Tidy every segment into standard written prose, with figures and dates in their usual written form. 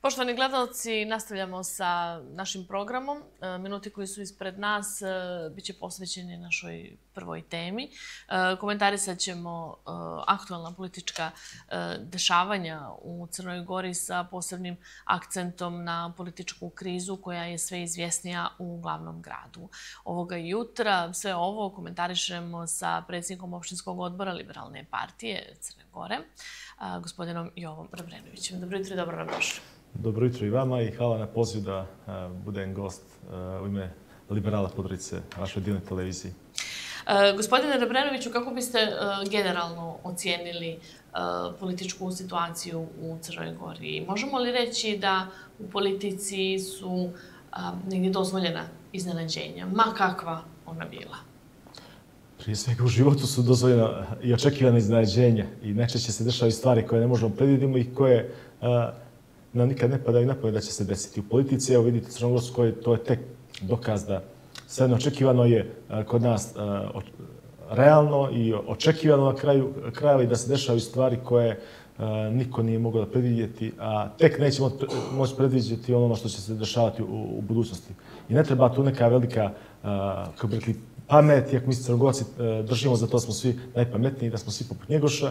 Poštovani gledalci, nastavljamo sa našim programom. Minuti koji su ispred nas bit će posvećeni našoj prvoj temi. Komentarisat ćemo aktualna politička dešavanja u Crnoj Gori sa posebnim akcentom na političku krizu koja je sve izvjesnija u glavnom gradu. Ovoga jutra sve ovo komentarišemo sa predsjednikom opštinskog odbora Liberalne partije Crne Gore, gospodinom Jovom Dobrenovićem. Dobro jutro i dobro nam došli. Dobro jutro i vama i hvala na poziv da budem gost u ime Liberala Podgorice, vašoj divnoj televiziji. Gospodine Dobrenoviću, kako biste generalno ocijenili političku situaciju u Crnoj Gori? Možemo li reći da u politici su negdje dozvoljena iznenađenja, ma kakva ona bila? Prije svega u životu su dozvoljena i očekivana iznenađenja i najčešće se dešavaju stvari koje ne možemo predvidjeti i koje nam nikad ne padaju na pamet da će se desiti. U politici, evo vidite Crnogorsku, to je tek dokaz da sve očekivano je kod nas realno i očekivano na kraju krajeva i da se dešavaju stvari koje niko nije mogao da predvidjeti, a tek nećemo moći predvidjeti ono što će se dešavati u budućnosti. I ne treba tu neka velika, kako bi rekli, pamet, iako mi Crnogorci držimo za to smo svi najpametniji, da smo svi poput Njegoša.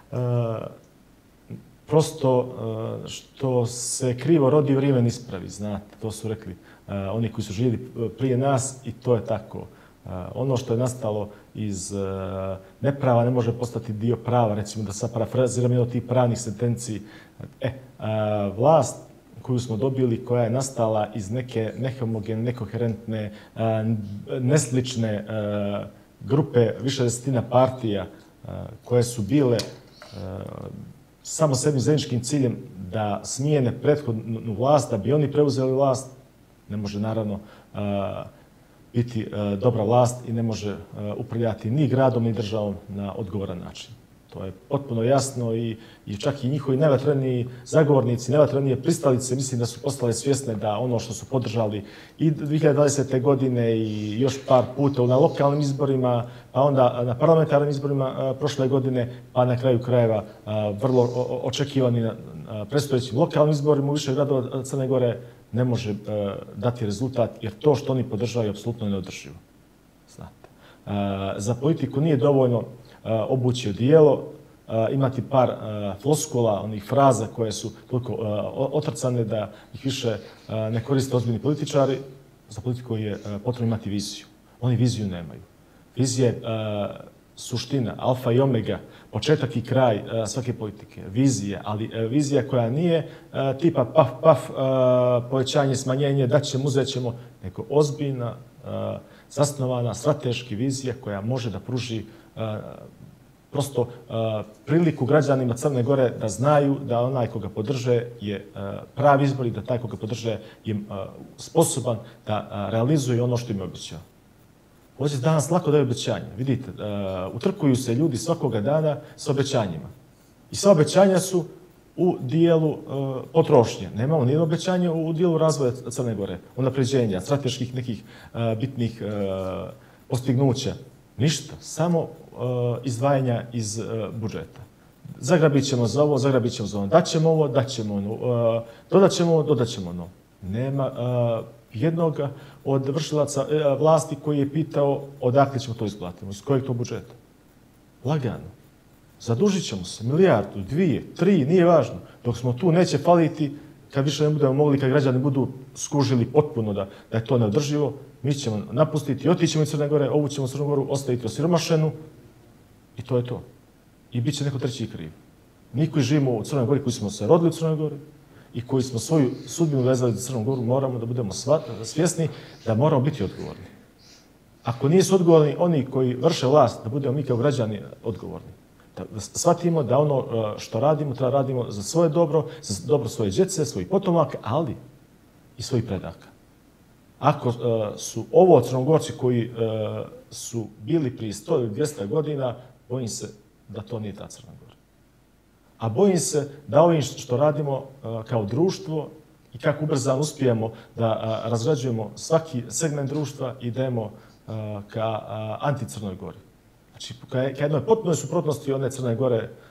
Prosto što se krivo rodi, vrijeme ne ispravi, znate, to su rekli oni koji su živjeli prije nas i to je tako. Ono što je nastalo iz neprava ne može postati dio prava, recimo da sad parafraziram jedno od tih pravnih sentenciji. Vlast koju smo dobili, koja je nastala iz neke nehomogene, nekoherentne, neslične grupe, više desetina partija koje su bile samo s jednim zajedničkim ciljem da smijene prethodnu vlast, da bi oni preuzeli vlast, ne može naravno biti dobra vlast i ne može upravljati ni gradom ni državom na odgovoran način. To je potpuno jasno i čak i njihovi najvatreniji zagovornici, najvatrenije pristalice, mislim da su postale svjesne da ono što su podržali i 2020. godine i još par puta na lokalnim izborima, pa onda na parlamentarnim izborima prošle godine, pa na kraju krajeva vrlo očekivani na predstojećim lokalnim izborima u više gradova Crne Gore ne može dati rezultat, jer to što oni podržavaju je apsolutno neodrživo. Za politiku nije dovoljno obući odijelo, imati par floskula, onih fraza koje su toliko otrcane da ih više ne koriste ozbiljni političari. Za politiku je potrebno imati viziju. Oni viziju nemaju. Vizija je suština, alfa i omega, početak i kraj svake politike. Vizija, ali vizija koja nije tipa paf, povećanje, smanjenje, daćemo, uzećemo, nego ozbiljna, zasnovana, strateški vizija koja može da pruži prosto priliku građanima Crne Gore da znaju da onaj koga podrže je pravi izbor i da taj koga podrže je sposoban da realizuje ono što im je obećao. Ovdje se danas lako daje obećanje. Vidite, utrkuju se ljudi svakoga dana s obećanjima. I sva obećanja su u dijelu potrošnje. Nemamo nijedno obećanje u dijelu razvoja Crne Gore, unapređenja, strateških nekih bitnih postignuća. Ništa, samo izdvajanja iz budžeta. Zagrabit ćemo za ovo, zagrabit ćemo za ono. Daćemo ovo, daćemo ono. Dodat ćemo ovo, dodat ćemo ono. Nema jednog od vršilaca vlasti koji je pitao odakle ćemo to isplatiti, iz kojeg to budžeta. Lagano. Zadužit ćemo se milijardu, 2, 3, nije važno. Dok smo tu neće faliti, kad više ne budemo mogli, kad građani budu skužili potpuno da je to neodrživo, mi ćemo napustiti, otićemo iz Crne Gore, ovu ćemo Crnu Goru ostaviti osiromašenu i to je to. I bit će neko treći kriv. Mi koji živimo u Crnoj Gori, koji smo se rodili u Crnoj Gori i koji smo svoju sudbinu vezali za Crnu Goru, moramo da budemo svjesni da moramo biti odgovorni. Ako nisu odgovorni oni koji vrše vlast, da budemo mi kao građani odgovorni. Da shvatimo da ono što radimo, treba radimo za svoje dobro, za dobro svoje djece, svojih potomaka, ali i svojih predaka. Ako su ovo Crnogorci koji su bili prije 100 ili 200 godina, bojim se da to nije ta Crna Gora. A bojim se da ovim što radimo kao društvo i kako ubrzano uspijemo da razrađujemo svaki segment društva idemo ka anti-Crnoj Gori. Znači, ka jednoj potpunoj suprotnosti one Crne Gore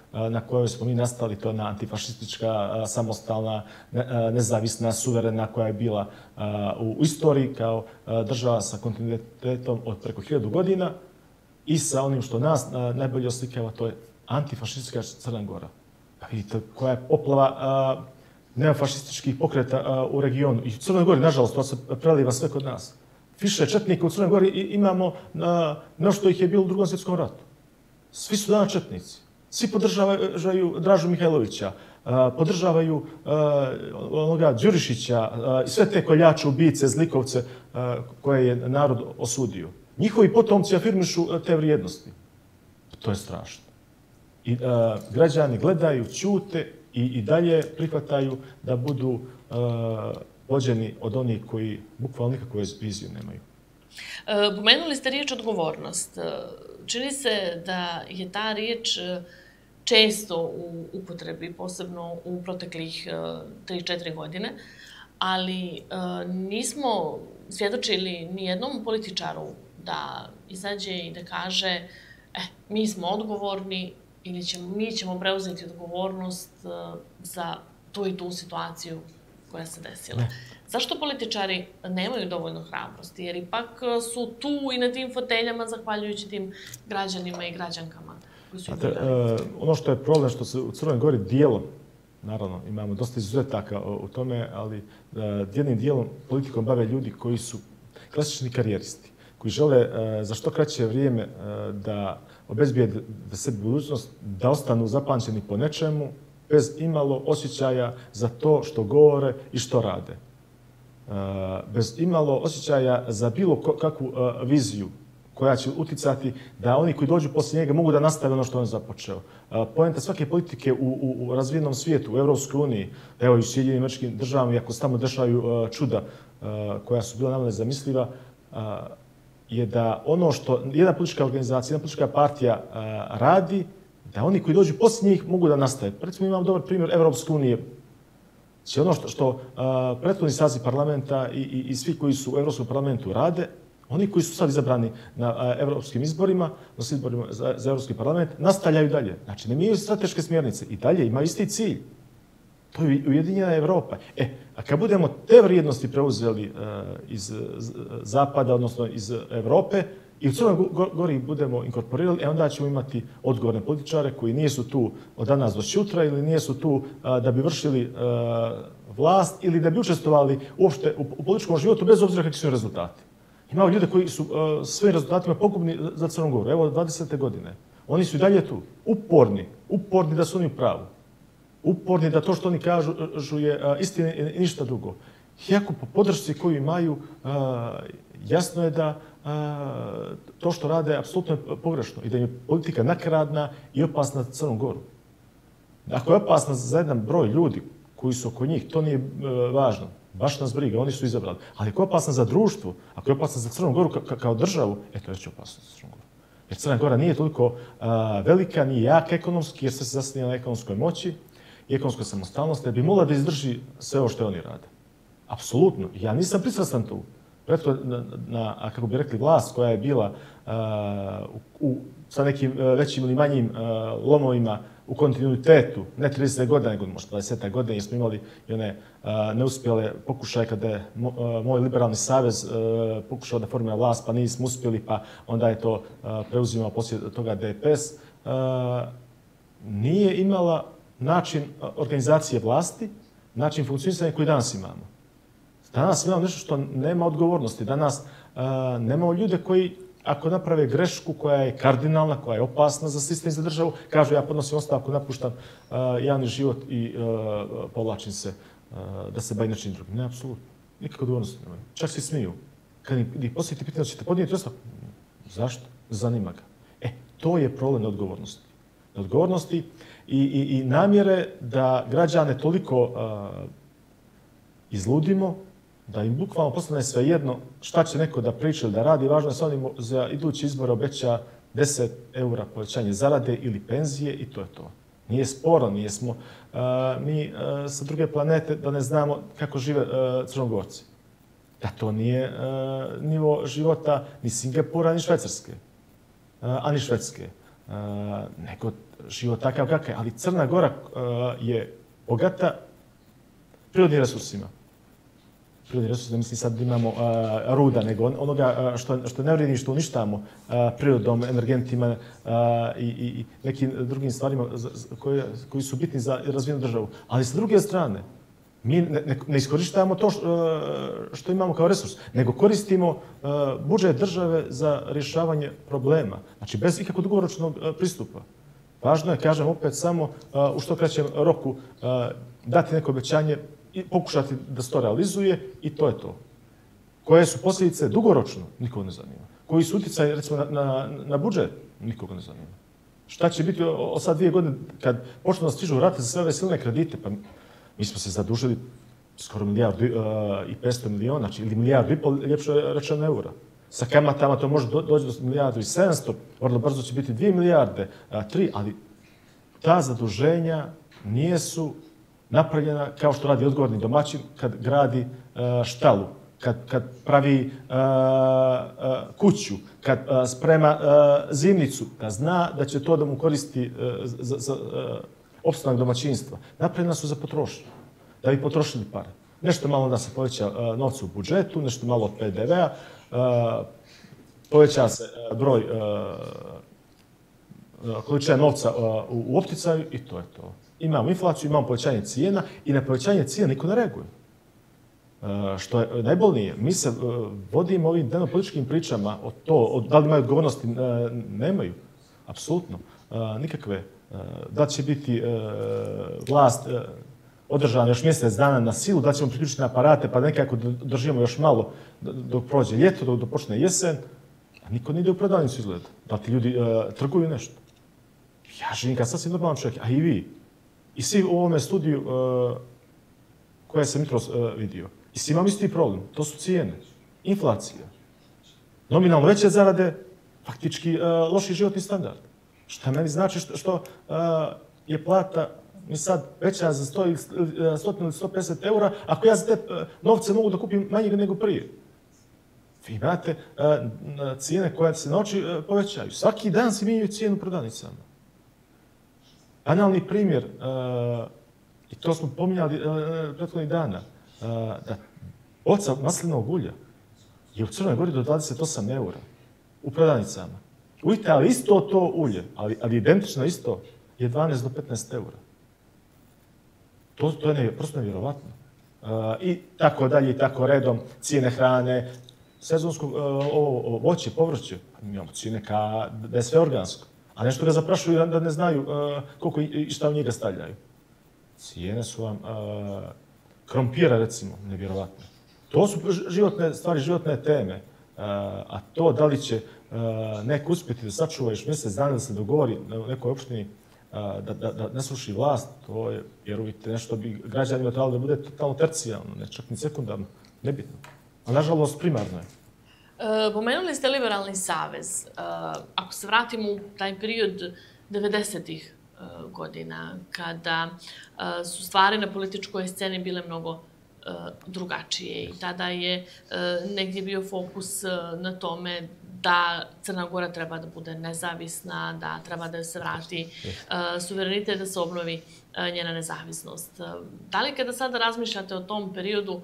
na kojoj smo mi nastali, to je ona antifašistička, samostalna, nezavisna, suverena koja je bila u istoriji kao država sa kontinuitetom od preko 1000 godina i sa onim što nas najbolje oslikava, to je antifašistička Crna Gora. Vidite koja je poplava neofašističkih pokreta u regionu. I u Crnoj Gori, nažalost, to se preliva sve kod nas. Više četnika u Crnoj Gori imamo no što ih je bilo u Drugom svjetskom ratu. Svi su danas četnici. Svi podržavaju Dražu Mihajlovića, podržavaju onoga Đurišića i sve te koljače, ubice, zlikovce koje je narod osudio. Njihovi potomci afirmišu te vrijednosti. To je strašno. I građani gledaju, ćute i dalje prihvataju da budu vođeni od onih koji bukvalno nikakvu viziju nemaju. Pomenuli ste riječ odgovornost. Čini se da je ta riječ često u upotrebi, posebno u proteklih 3-4 godine, ali nismo svjedočili ni jednom političaru da izađe i da kaže mi smo odgovorni ili mi ćemo preuzeti odgovornost za tu i tu situaciju koja se desila. Zašto političari nemaju dovoljno hrabrosti? Jer ipak su tu i na tim foteljama zahvaljujući tim građanima i građankama koji su birali. Ono što je problem, što se u Crnoj Gori dijelom, naravno imamo dosta izuzetaka u tome, ali jednim dijelom politikom bave ljudi koji su klasični karijeristi, koji žele za što kraće vrijeme da obezbijede sebi budućnost, da ostanu zapamćeni po nečemu, bez imalo osjećaja za to što govore i što rade. Bez imalo osjećaja za bilo kakvu viziju koja će uticati da oni koji dođu poslije njega mogu da nastave ono što on započeo. Poenta svake politike u razvijenom svijetu, u Europskoj uniji, evo i u Sjedinjenim Američkim Državama, iako se tamo dešavaju čuda koja su bila nama nezamisliva, je da ono što jedna politička organizacija, jedna politička partija radi, da oni koji dođu poslije njih mogu da nastave. Recimo imamo dobar primjer Evropske unije. Znači ono što prethodni saziv parlamenta i svi koji su u Evropskom parlamentu rade, oni koji su sad izabrani na evropskim izborima, na izborima za Evropski parlament, nastavljaju dalje. Znači ne mijenjaju strateške smjernice i dalje imaju isti cilj. To je ujedinjena Evropa. A kad budemo te vrijednosti preuzeli iz Zapada, odnosno iz Evrope, i u Crnoj Gori budemo inkorporirali, onda ćemo imati odgovorne političare koji nisu tu od danas do sutra ili nisu tu da bi vršili vlast ili da bi učestvovali uopšte u političkom životu bez obzira kakvi su rezultati. Imamo ljude koji su svojim rezultatima pogubni za Crnu Goru. Evo, 20. godine. Oni su i dalje tu. Uporni da su oni u pravu. Uporni da to što oni kažu je istina i ništa drugo. Iako po podršci koju imaju, jasno je da to što rade apsolutno je pogrešno i da je politika nakaradna i opasna za Crnu Goru. Ako je opasna za jedan broj ljudi koji su oko njih, to nije važno. Baš nas briga, oni su izabrali. Ali ako je opasna za društvo, ako je opasna za Crnu Goru kao državu, to je već opasno za Crnu Goru. Jer Crna Gora nije toliko velika, nije jaka ekonomski, jer se zasniva na ekonomskoj moći i ekonomskoj samostalnosti, da bi mogla da izdrži sve ovo što oni rade. Apsolutno. Ja nisam pristrastan tu. Na, kako bi rekli, vlast koja je bila sa nekim većim ili manjim lomovima u kontinuitetu, ne 30 godina, nego možda 20 godina, jer smo imali i one neuspjele pokušaje kada je moj liberalni savez pokušao da formira vlast, pa nismo uspjeli, pa onda je to preuzimao poslije toga DPS, nije imala način organizacije vlasti, način funkcionisanja koji danas imamo. Danas imamo nešto što nema odgovornosti. Danas nemamo ljude koji, ako naprave grešku koja je kardinalna, koja je opasna za sistem i za državu, kažu ja podnosim ostavku, napuštam javni život i povlačim se da se bavim nečim drugim. Ne, apsolutno. Nikakve odgovornosti nemaju. Čak se smiju. Kad ih posjetite pitanje, ćete podnijeti ostavku? Zašto? Zanima ga. To je problem neodgovornosti. Neodgovornosti i namjere da građane toliko izludimo, da im bukvalno postane svejedno šta će neko da priča ili da radi. Važno je sa onim za idući izbor obeća 10 € povećanje zarade ili penzije i to je to. Nije sporo, nismo mi sa druge planete da ne znamo kako žive Crnogorci. Da to nije nivo života ni Singapura, ni Švajcarske, a ni Švedske. nego život takav kakav je. Ali Crna Gora je bogata prirodnim resursima. Prirodni resursi, ne mislim sad da imamo ruda, nego onoga što ne vrijedi, što uništavamo prirodom, energentima i nekim drugim stvarima koji su bitni za razvijenu državu. Ali s druge strane, mi ne iskorištavamo to što imamo kao resurs, nego koristimo budžet države za rješavanje problema. Znači, bez ikakvog dugoročnog pristupa. Važno je, kažem opet, samo u što kraćem roku dati neko obećanje i pokušati da se to realizuje i to je to. Koje su posljedice dugoročno, nikoga ne zanima. Koji su utjecaji, recimo, na budžet, nikoga ne zanima. Šta će biti od sad 2 godine kad počnu da stižu rate za sve ove silne kredite? Pa mi smo se zadužili skoro 1,5 milijarda, ili 1,5 milijarda, ljepše rečeno eura. Sa kamatama to može doći do 1,7 milijarda, vrlo brzo će biti 2 milijarde, 3, ali ta zaduženja nisu napravljena kao što radi odgovorni domaćin kad gradi štalu, kad pravi kuću, kad sprema zimnicu, da zna da će to da mu koristi za opstanak domaćinstva. Napravljena su za potrošnju, da bi potrošili pare. Nešto malo da se poveća novca u budžetu, nešto malo od PDV-a, poveća se broj količina novca u opticaju i to je to. Imamo inflaciju, imamo povećanje cijena i na povećanje cijena niko ne reaguje. Što je najbolnije, mi se vodimo ovim dnevno-političkim pričama o to, da li imaju odgovornosti, nemaju. Apsolutno. Nikakve. Da će biti vlast održana još mjesec dana na silu, da ćemo priključiti na aparate pa nekako držimo još malo dok prođe ljeto, dok počne jesen. A niko ne ide u prodavnicu izgleda. Da ti ljudi trguju nešto. Ja živim kao sasvim normalan čovjek, a i vi. I svi u ovome studiju koje sam jutros vidio. I svi imamo isti problem. To su cijene. Inflacija. Nominalno veće zarade, faktički loši životni standard. Šta meni znači što je plata mi sad veća za 100 ili 150 eura, ako ja za te novce mogu da kupim manje nego prije. Vi imate cijene koje se na oči povećaju. Svaki dan se mijenjaju cijenu u prodavnicama. Banalni primjer, i to smo pominjali prethodnih dana, da boca maslinovog ulja je u Crnoj Gori do 28 eura u prodavnicama. U Italiji isto to ulje, ali identično isto, je 12 do 15 eura. To je prosto nevjerovatno. I tako dalje, i tako redom, cijene hrane, sezonsko voće, povrće, imamo cijene da je sve organsko. A nešto ga zaprašuju da ne znaju koliko i šta u njega stavljaju. Cijene su vam krompira, recimo, nevjerovatno. To su životne stvari, životne teme. A to da li će neko uspjeti da sačuva još mjesec dana da se dogovori na nekoj opštini da ne sruši vlast, to je, vjerujte, nešto bi građanima trebalo da bude totalno tercijalno, ne čak ni sekundarno, nebitno. A nažalost, primarno je. Pomenuli ste Liberalni savez. Ako se vratimo u taj period 90-ih godina, kada su stvari na političkoj sceni bile mnogo drugačije i tada je negdje bio fokus na tome da Crna Gora treba da bude nezavisna, da treba da se vrati suverenitet, da se obnovi njena nezavisnost. Da li kada sada razmišljate o tom periodu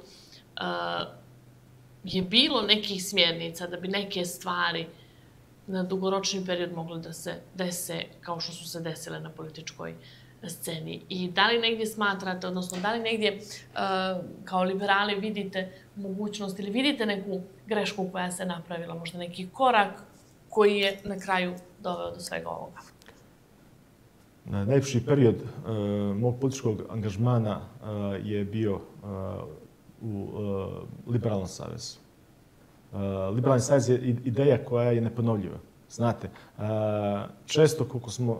je bilo nekih smjernica da bi neke stvari na dugoročni period mogle da se dese kao što su se desile na političkoj sceni? I da li negdje smatrate, odnosno da li negdje kao liberali vidite mogućnost ili vidite neku grešku koja se napravila, možda neki korak koji je na kraju doveo do svega ovoga? Najljepši period mog političkog angažmana je bio u Liberalnom savezu. Liberalni savez je ideja koja je neponovljiva. Znate, često koliko smo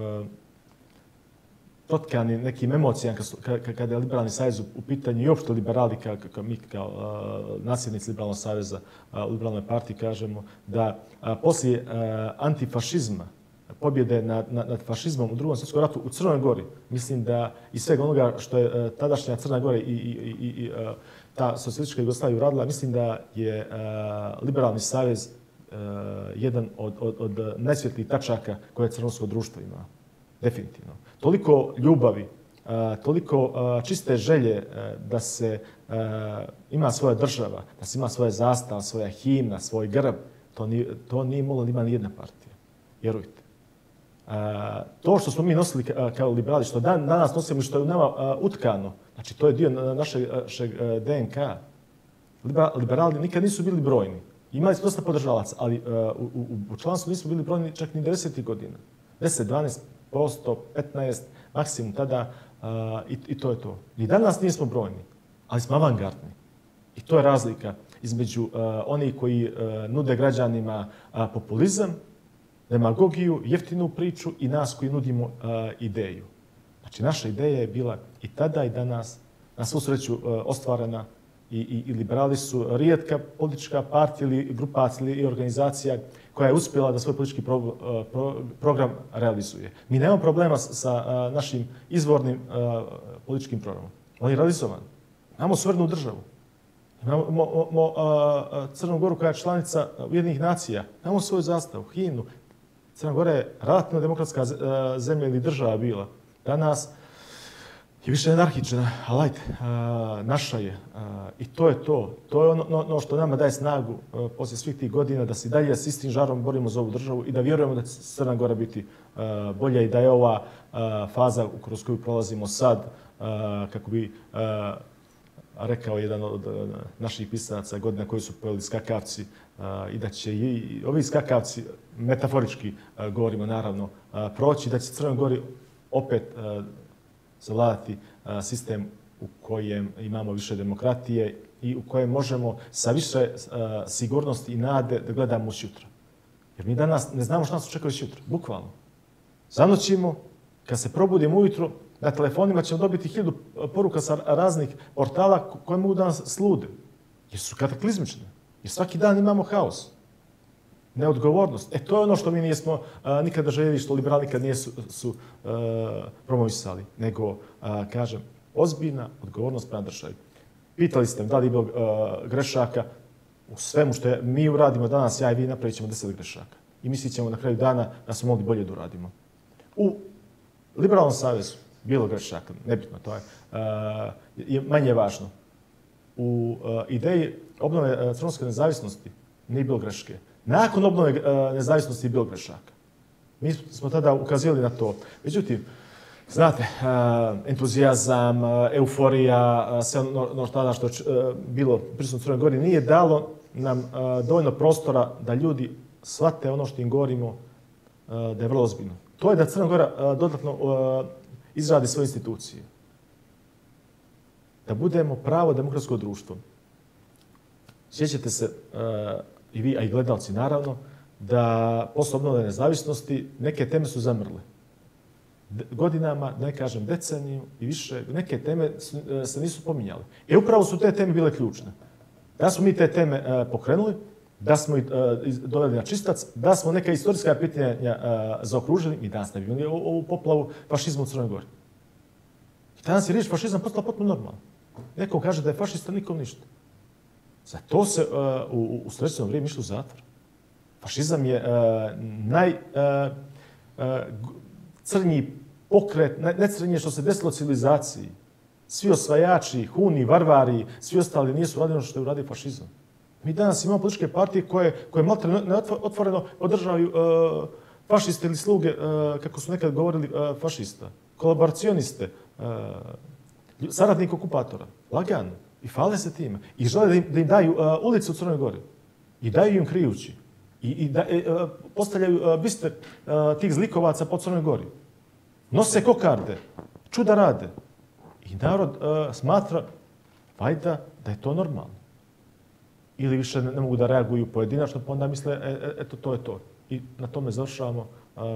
protkani nekim emocijama kada je Liberalni savez u pitanju i uopšte liberali, mi kao nasljednici Liberalnog saveza u Liberalnoj partiji kažemo da poslije antifašizma, pobjede nad fašizmom u Drugom svjetskom ratu u Crnoj Gori, mislim da i svega onoga što je tadašnja Crna Gora i ta socijalistička Jugoslavija uradila, mislim da je Liberalni savez jedan od najsvjetlijih tačaka koje crnogorsko društvo ima. Definitivno. Toliko ljubavi, toliko čiste želje da se ima svoja država, da se ima svoja zastava, svoja himna, svoj grb, to nije mogla da ima nijedna partija. Vjerujte. To što smo mi nosili kao liberali, što danas nosimo i što je u nama utkano, znači to je dio našeg DNK. Liberali nikad nisu bili brojni. Imali su dosta podržavaca, ali u članstvu nisu bili brojni čak ni 90. godina. 10, 12%, 15%, maksimum tada i to je to. I danas nismo brojni, ali smo avangardni. I to je razlika između onih koji nude građanima populizam, demagogiju, jeftinu priču i nas koji nudimo ideju. Znači, naša ideja je bila i tada i danas, na svu sreću ostvarena i liberali su rijetka politička partija ili grupacija ili organizacija koja je uspjela da svoj politički program realizuje. Mi nemamo problema sa našim izvornim političkim programom. On je realizovan. Imamo suverenu državu. Imamo Crnu Goru koja je članica Ujedinjenih nacija. Imamo svoju zastavu, himnu. Crna Gora je relativno demokratska zemlja ili država bila. Danas je više anarhična, ali ajde, naša je. I to je to. To je ono što nama daje snagu poslije svih tih godina da se dalje s istim žarom borimo za ovu državu i da vjerujemo da će Crna Gora biti bolja i da je ova faza kroz koju prolazimo sad, kako bi rekao jedan od naših pisaca godina koji su pojeli skakavci i da će i ovi skakavci, metaforički govorimo naravno, proći, da će Crnoj Gori opet zavladati sistem u kojem imamo više demokratije i u kojem možemo sa više sigurnosti i nade da gledamo sutra. Jer mi danas ne znamo što nas očekuje sutra, bukvalno. Zanoćimo, kad se probudimo ujutro, na telefonima ćemo dobiti 1000 poruka sa raznih portala koje mogu da nas slude. Jer su kataklizmične. Jer svaki dan imamo haos. Neodgovornost. To je ono što mi nismo nikada željeli, što liberali nikad nisu promovisali. Nego, kažem, ozbiljna odgovornost prema državi. Pitali ste me da li je bilo grešaka. U svemu što mi uradimo danas, ja i vi napravit ćemo 10 grešaka. I mislit ćemo na kraju dana da smo mogli bolje da uradimo. U Liberalnom savezu bilo grešaka, nebitno, to je manje važno. U ideji obnove crnogorske nezavisnosti nije bilo greške. Nakon obnove nezavisnosti je bilo grešaka. Mi smo tada ukazivali na to. Međutim, znate, entuzijazam, euforija, sve ono tada što je bilo prisutno u Crnoj Gori nije dalo nam dovoljno prostora da ljudi shvate ono što im govorimo da je vrlo ozbiljno. To je da Crna Gora dodatno izradi svoje institucije. Da budemo pravo demokratsko društvo. Sjećate se, i vi, a i gledalci naravno, da posle obnove nezavisnosti neke teme su zamrle. Godinama, da ne kažem deceniju i više, neke teme se nisu pominjale. Upravo su te teme bile ključne. Da smo mi te teme pokrenuli, da smo ih doveli na čistac, da smo neka istorijska pitanja zaokružili, mi danas ne bi imali ovu poplavu fašizma u Crnoj Gori. I danas je riječ fašizam postala potpuno normalno. Neko kaže da je fašista, nikom ništa. Za to se u sredstveno vrijeme išlo u zatvor. Fašizam je najcrnji pokret, najcrnije što se desilo civilizaciji. Svi osvajači, huni, varvari, svi ostali nisu radili ono što je uradio fašizam. Mi danas imamo političke partije koje maltene otvoreno podržavaju fašiste ili sluge, kako su nekad govorili, fašista. Kolaboracioniste, saradnik okupatora. Lagano. I fale se time. I žele da im daju ulicu u Crnoj Gori. I daju im krijući. I postavljaju biste tih zlikovaca po Crnoj Gori. Nose kokarde. Čuda rade. I narod smatra, vajda, da je to normalno. Ili više ne mogu da reaguju pojedinačno, pa onda misle, eto, to je to. I na tome završavamo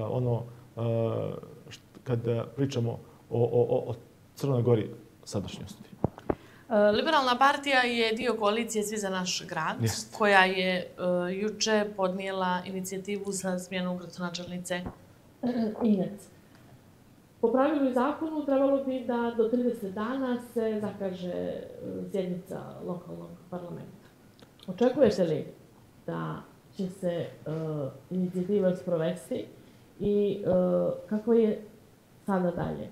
kada pričamo o Crnoj Gori sadašnjosti. Liberalna partija je dio koalicije Svi za naš grad, koja je juče podnijela inicijativu za smjenu gradonačelnice Inec. Po pravilu i zakonu trebalo bi da do 30 dana se zakaže sjednica lokalnog parlamenta. Očekujete li da će se inicijativa sprovesti i kako je sada dalje?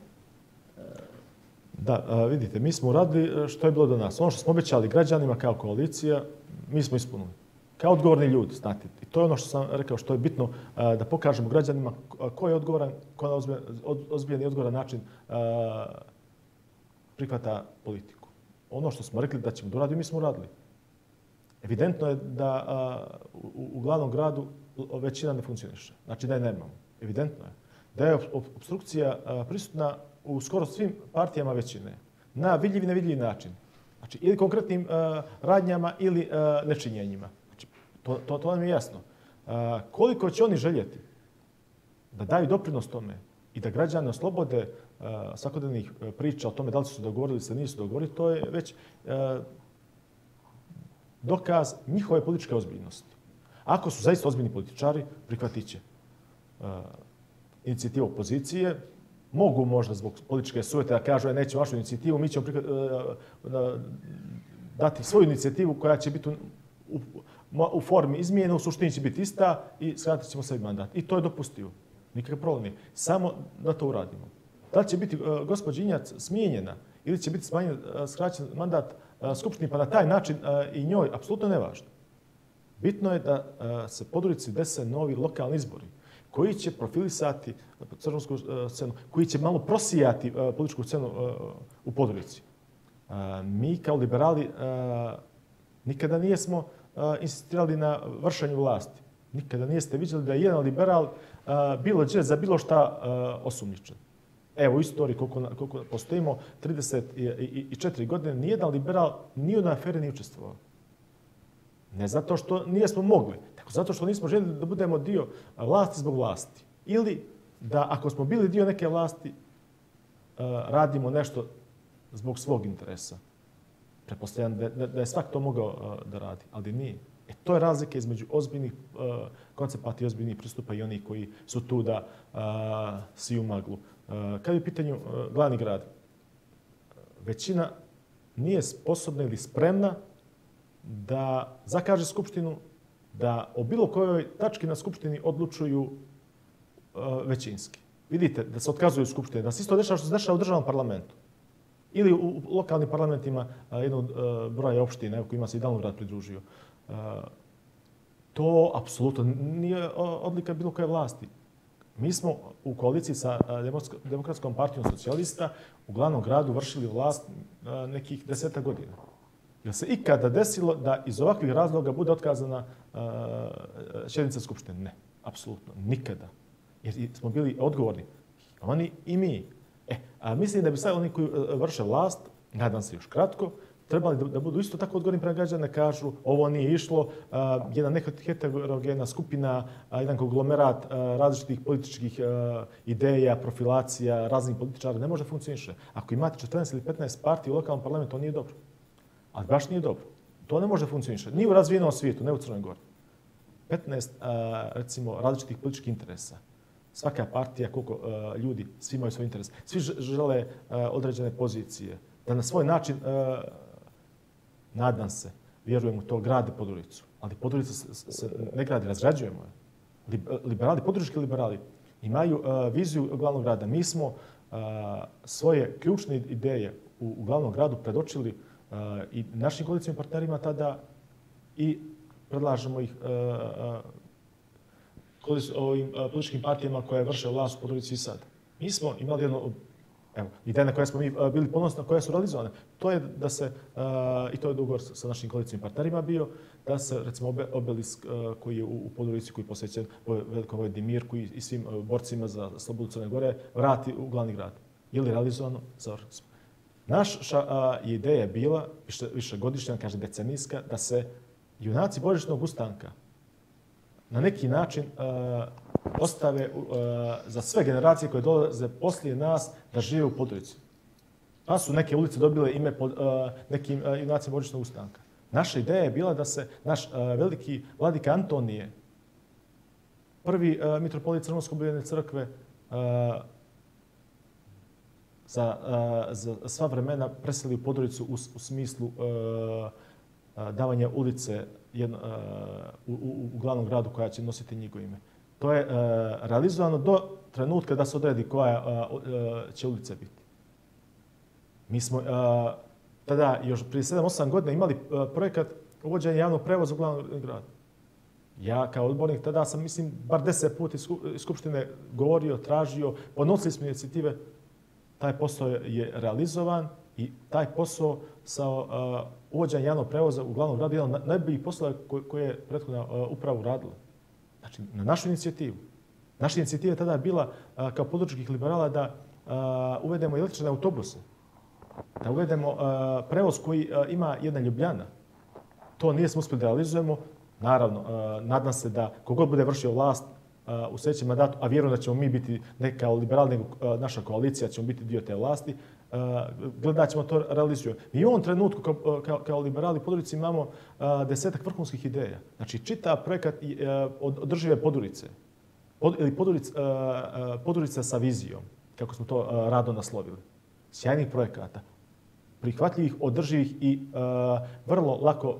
Da, vidite, mi smo uradili što je bilo do nas. Ono što smo obećali građanima kao koalicija, mi smo ispunili. Kao odgovorni ljudi, znate. I to je ono što sam rekao, što je bitno da pokažemo građanima ko je odgovoran, ko na ozbiljan i odgovoran način prihvata politiku. Ono što smo rekli da ćemo da uradimo, mi smo uradili. Evidentno je da u glavnom gradu većina ne funkcioniše. Znači da je nemamo. Evidentno je. Da je obstrukcija prisutna u skoro svim partijama većine. Na vidljiv i nevidljiv način. Znači ili konkretnim radnjama ili nečinjenjima. Znači, to nam je jasno. Koliko će oni željeti da daju doprinos tome i da građane oslobode svakodnevnih priča o tome da li su se dogovorili ili se nisu dogovorili, to je već dokaz njihove političke ozbiljnosti. Ako su zaista ozbiljni političari, prihvatit će inicijativu opozicije, mogu možda zbog političke sujete da kažu nećemo vašu inicijativu, mi ćemo dati svoju inicijativu koja će biti u formi izmijene, u suštini će biti ista i skratit ćemo sebi mandat. I to je dopustivo. Nikakav problem nije. Samo da to uradimo. Da li će biti gospođa Injac smijenjena ili će biti skraćen mandat Skupštini, pa na taj način i njoj, apsolutno nevažno. Bitno je da se Podgorici dese novi lokalni izbori koji će profilisati crnogorsku scenu, koji će malo prosijati političku scenu u Podgorici. Mi kao liberali nikada nijesmo insistirali na vršenju vlasti. Nikada nijeste vidjeli da je jedan liberal bilo gdje za bilo šta osumnjičen. Evo, u istoriji koliko postojimo, 34 godine, nijedan liberal ni u jednoj aferi nije učestvovao. Ne zato što nijesmo mogli, tako zato što nismo željeli da budemo dio vlasti zbog vlasti. Ili da ako smo bili dio neke vlasti, radimo nešto zbog svog interesa. Pretpostavljam da je svak to mogao da radi, ali nije. To je razlika između ozbiljnih koncepata i ozbiljnih pristupa i onih koji su tu da siju maglu. Kad je u pitanju glavni grad, većina nije sposobna ili spremna da zakaže Skupštinu, da o bilo kojoj tački na Skupštini odlučuju većinski. Vidite da se otkazuju Skupštine, da se isto dešava što se dešava u državnom parlamentu. Ili u lokalnim parlamentima jednog broja opština, evo kojima se i Davnograd pridružio. To apsolutno nije odlika bilo koje vlasti. Mi smo u koaliciji sa Demokratskom partijom socijalista u glavnom gradu vršili vlast nekih 10 godina. Je li se ikada desilo da iz ovakvih razloga bude otkazana sjednica Skupštine? Ne, apsolutno, nikada. Jer smo bili odgovorni, oni i mi. A mislim da bi sad oni koji vrše vlast, nadam se još kratko, trebali da budu isto tako odgovorni prema građane, kažu ovo nije išlo, jedna heterogena skupina, jedan konglomerat različitih političkih ideja, profilacija, raznih političara ne može funkcioniše. Ako imate 14 ili 15 partija u lokalnom parlamentu, to nije dobro. Ali baš nije dobro. To ne može funkcioniše. Ni u razvijenom svijetu, ne u Crnoj Gori. 15, recimo, različitih političkih interesa. Svaka partija, koliko ljudi, svi imaju svoj interes. Svi žele određene pozicije. Da na svoj način, nadam se, vjerujem u to, grade Podgoricu. Ali Podgorica se ne gradi, razgrađujemo je. Liberali, podgorički liberali, imaju viziju glavnog grada. Mi smo svoje ključne ideje u glavnom gradu predočili i našim koalicijnim partnerima tada i predlažemo ih ovim političkim partijama koje vrše vlast u Podgorici i sad. Mi smo imali jedno, ideja na koje smo mi bili ponosni, na koje su realizovane. To je da se, i to je dogovor sa našim koalicijnim partnerima bio, da se, recimo, obelisk koji je u Podgorici, koji je posvećen velikom vojvodi Mirku i svim borcima za slobodu Crne Gore, vrati u glavni grad. Je li realizovano? Završeno smo. Naša ideja je bila, višegodišnja, kažem decenijska, da se junaci božićnog ustanka na neki način ostave za sve generacije koje dolaze poslije nas da žive u Podgorici. Pa su neke ulice dobile ime pod nekim junacima božićnog ustanka. Naša ideja je bila da se naš veliki vladika Antonije, prvi mitropolit Crnogorsko-Bojane crkve, za sva vremena preseli u Podgoricu u smislu davanja ulice u glavnom gradu koja će nositi njegovo ime. To je realizovano do trenutka da se odredi koja će ulica biti. Mi smo tada još prije 7-8 godina imali projekat uvođenja javnog prevoza u glavnom gradu. Ja kao odbornik tada sam, mislim, bar 10 puta iz Skupštine govorio, tražio, podnosili smo inicijative. Taj posao je realizovan i taj posao sa uvođenjem javnog prevoza u glavnom gradu je jedan od najboljih poslova koje je prethodna uprava uradila. Znači, na našu inicijativu. Naša inicijativa je tada bila kao političkih liberala da uvedemo električne autobuse, da uvedemo prevoz koji ima jedna Ljubljana. To nismo uspjeli da realizujemo. Naravno, nadam se da kogod bude vršio vlast u sljedećem mandatu, a vjerujem da ćemo mi biti ne kao liberali, nego naša koalicija ćemo biti dio te vlasti, gledat ćemo to realizujemo. Mi u ovom trenutku kao liberali Podurice imamo 10 vrhunskih ideja. Znači, čitav projekat održive Podurice. Ili Podurica sa vizijom, kako smo to rado naslovili. Sjajnih projekata, prihvatljivih, održivih i vrlo lako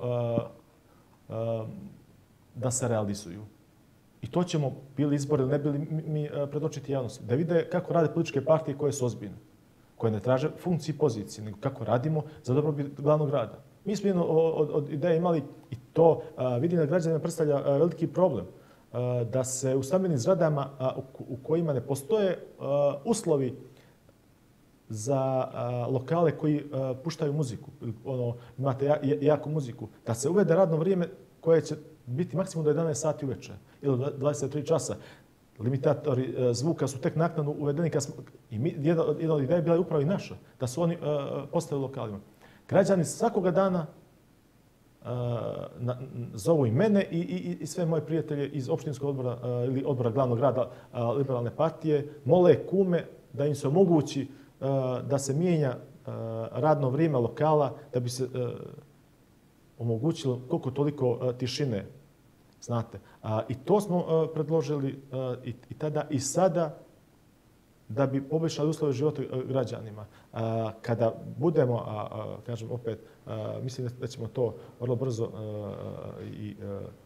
da se realizuju. I to ćemo, bili izbori ili ne bili, mi predočiti javnosti. Da vide kako rade političke partije koje su ozbiljne, koje ne traže funkcije i pozicije, nego kako radimo za dobrobit glavnog grada. Mi smo jedno od ideje imali i to vidim da građanima predstavlja veliki problem. Da se u stambenim zgradama u kojima ne postoje uslovi za lokale koji puštaju muziku, imate jaku muziku, da se uvede radno vrijeme koje će biti maksimum do 11 sati uveče ili 23 časa. Limitatori zvuka su tek naknadno uvedeni. Jedna od ideja je bila upravo i naša, da su oni postavili lokalima. Građani svakoga dana zovu i mene i sve moje prijatelje iz opštinskog odbora ili odbora glavnog grada liberalne partije, mole, kume da im se omogući da se mijenja radno vrijeme lokala, da bi se omogućilo koliko toliko tišine. Znate, i to smo predložili i tada i sada da bi poboljšali uslove života građanima. Kada budemo, kažem opet, mislim da ćemo to vrlo brzo i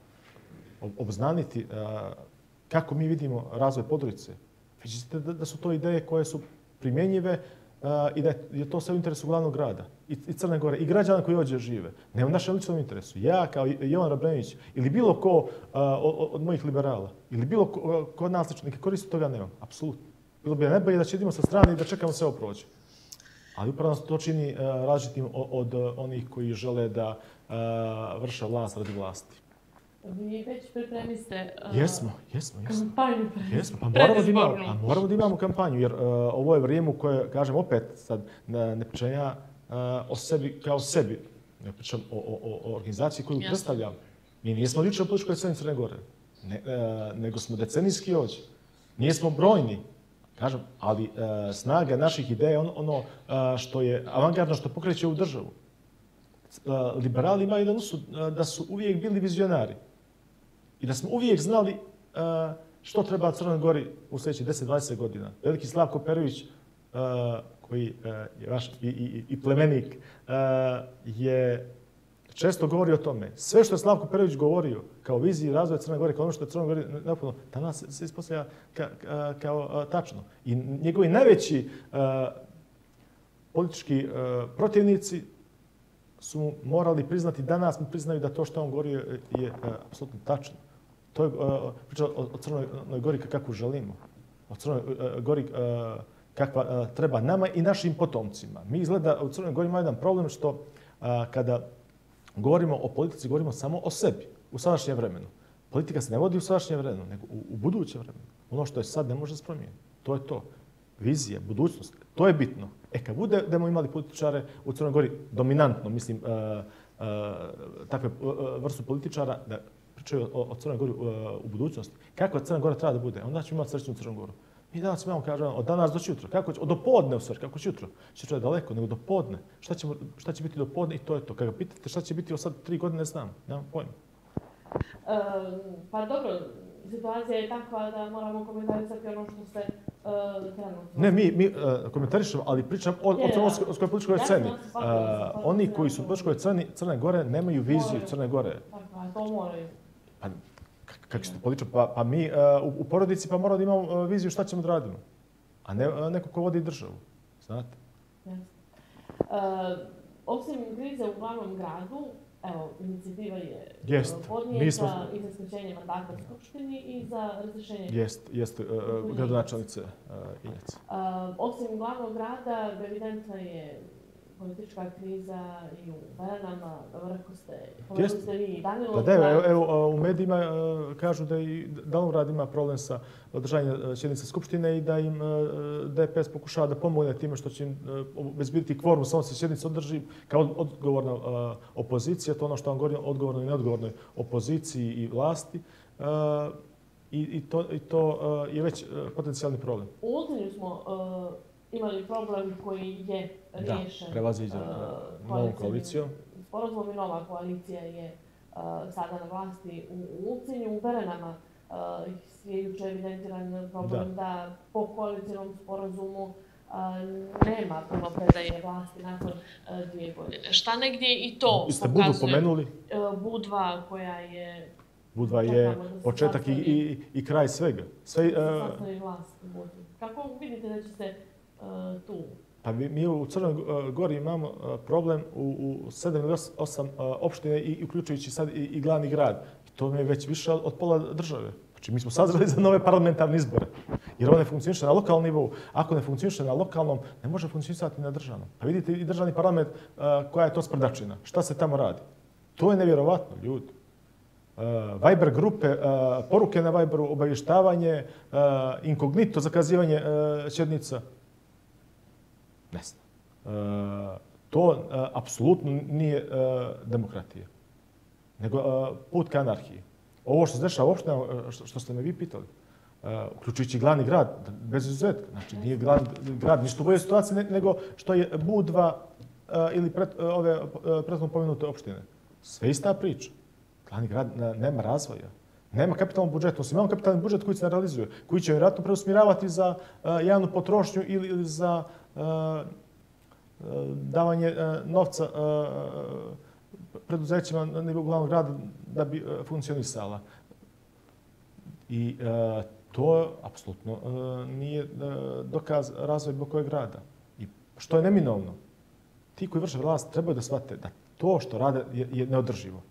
obznaniti kako mi vidimo razvoj Podurice. Vidite da su to ideje koje su primjenjive i da je to sve u interesu glavnog grada i Crne Gore i građana koji ovdje žive. Ne u našem ličnom interesu. Ja kao Jovan Rabrenović ili bilo ko od mojih liberala ili bilo ko od nas lično, neka koristi toga nemam. Apsolutno. Bilo bi najbolje da ćemo sa strane i da čekamo sve ovo prođe. Ali upravo nas to čini različitim od onih koji žele da vrše vlast radi vlasti. Vi već pripremiste Jesmo. kampanju Moramo da imamo kampanju, jer ovo je vrijeme u koje, kažem opet, sad ne pričam ja o sebi kao sebi, ne pričam o organizaciji koju predstavljam. Mi nismo lično političkoj sceni Crne Gore, nego smo decenijski ovdje. Nismo brojni, kažem, ali snaga naših ideja je ono što je avangardno, što pokreće ovu državu. Liberali imaju jedan usud da su uvijek bili vizionari i da smo uvijek znali što treba Crnoj Gori u sljedećih 10-20 godina. Veliki Slavko Perović, koji je vaš i plemenik, je često govorio o tome. Sve što je Slavko Perović govorio kao viziji razvoja Crne Gore, kao ono što je Crnoj Gori neophodno, danas se ispostavlja kao tačno. I njegovi najveći politički protivnici su morali priznati, danas mi priznaju da to što on govorio je apsolutno tačno. To je priča o Crnoj Gori kakvu želimo. O Crnoj Gori kakva treba nama i našim potomcima. Mi izgleda u Crnoj Gori ima jedan problem što kada govorimo o politici, govorimo samo o sebi u sadašnjem vremenu. Politika se ne vodi u sadašnjem vremenu, nego u budućem vremenu. Ono što je sad ne može se promijeniti. To je to. Vizija, budućnost. To je bitno. Kad budemo imali političare u Crnoj Gori, dominantno, mislim, takve vrstu političara, da pričaju o Crnoj Gori u budućnosti, kako Crna Gora treba da bude, onda ćemo imati srećnu Crnu Goru. Mi danas imamo, kažem, od danas do jutro. Do podne, u stvari, kako će jutro? Jutro je daleko, nego do podne. Šta će biti do podne i to je to. Kada pitate šta će biti od sad 3 godine, ne znam. Nemam pojma. Pa dobro, situacija je takva da moramo komentarisati ono što se trenutno. Ne, mi komentarišemo, ali pričam o političkoj sceni. Oni koji su u političkoj sceni Crne Gore nemaju viziju Crne Gore. Tako, to moraju. Kako se to političko? Pa mi u porodici pa moramo da imamo viziju šta ćemo da radimo. A ne neko ko vodi državu. Znate? Osim krize u glavnom gradu, evo, inicijativa je podnijeta i za skraćenje mandata u Skupštini i za razrješenje... Jest, gradonačelnice Injac. Osim glavnog grada, evidentna je politička kriza i u Beranama, rekao ste vi i Danilo. Evo, u medijima kažu da i Danilograd ima problem sa održanjem sjednice Skupštine i da im DPS pokušava da pomogne time što će im obezbediti kvorum, samo se sjednica održi kao odgovorna opozicija, to ono što vam govorim, odgovornoj i neodgovornoj opoziciji i vlasti. I to je već potencijalni problem. U Ulcinju smo imali problem koji je riješen novom koalicijom. Sporazumom i nova koalicija je sada na vlasti u Ulcinju. U Beranama je juče evidentiran problem da po koalicijnom sporazumu nema primopredaje vlasti nakon 2 godine. Šta negdje i to pokazuje? Ste Budvu pomenuli? Budva koja je... Budva je početak i kraj svega. Sastavi vlast u Budvi. Kako vidite da će se tu? Pa mi u Crnoj Gori imamo problem u 7 ili 8 opštine, i uključujući sad i glavni grad. I to je već više od pola države. Znači, mi smo sazreli za nove parlamentarne izbore. Jer ovo ne funkcioniše na lokalnom nivou. Ako ne funkcioniše na lokalnom, ne može funkcionisati na državnom. Pa vidite i državni parlament koja je to sprdačina. Šta se tamo radi? To je nevjerovatno, ljudi. Viber grupe, poruke na Viberu, obavještavanje, inkognito zakazivanje sjednica. Ne znam. To apsolutno nije demokratija, nego put ka anarhiji. Ovo što se dešava uopšte, što ste me vi pitali, uključujući glavni grad, bez izuzetka. Znači, nije glavni grad ništa u boljoj situaciji nego što je Budva ili ove prethodno pomenute opštine. Sve ista priča. Glavni grad nema razvoja. Nema kapitalnog budžeta. Osim imamo kapitalni budžet koji se ne realizuje, koji će vjerojatno preusmjeravati za javnu potrošnju ili za davanje novca preduzećima na nivou glavnog grada da bi funkcionisala. I to apsolutno nije dokaz razvoja bilo kojeg grada. I što je neminovno, ti koji vrše vlast trebaju da shvate da to što rade je neodrživo.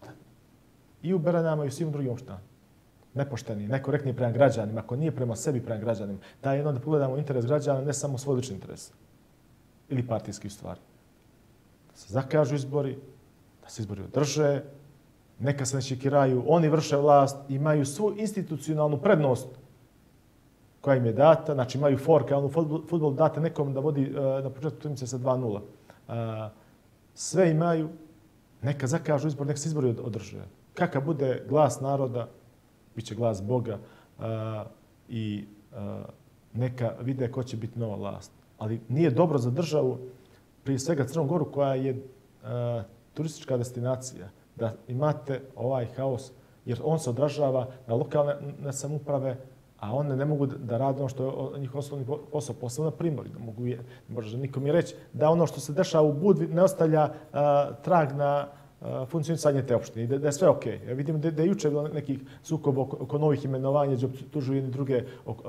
I u Beranama i u svim drugim opštinama. Nepošteni, nekorektni prema građanima, ako nije prema sebi prema građanima, da je jedno da pogledamo interes građana, ne samo svoj lični interes. Ili partijski stvari. Da se zakažu izbori, da se izbori održe, neka se ne šikiraju, oni vrše vlast, imaju svu institucionalnu prednost koja im je data, znači imaju forka, ono fudbal date nekom da vodi na početku utakmice sa 2:0. Sve imaju, neka zakažu izbor, neka se izbori održe. Kakav bude glas naroda, bit će glas Boga i neka vide ko će biti nova vlast. Ali nije dobro za državu, prije svega Crnu Goru, koja je turistička destinacija, da imate ovaj haos, jer on se odražava na lokalne samouprave, a one ne mogu da rade ono što je njih osnovni posao, posebno na Primorju. Ne može nikom je reći da ono što se dešava u Budvi ne ostavlja trag na funkcionisanje te opštine i da je sve okej. Ja vidim da je juče bilo nekih sukoba oko novih imenovanja, gdje optužuju jedni druge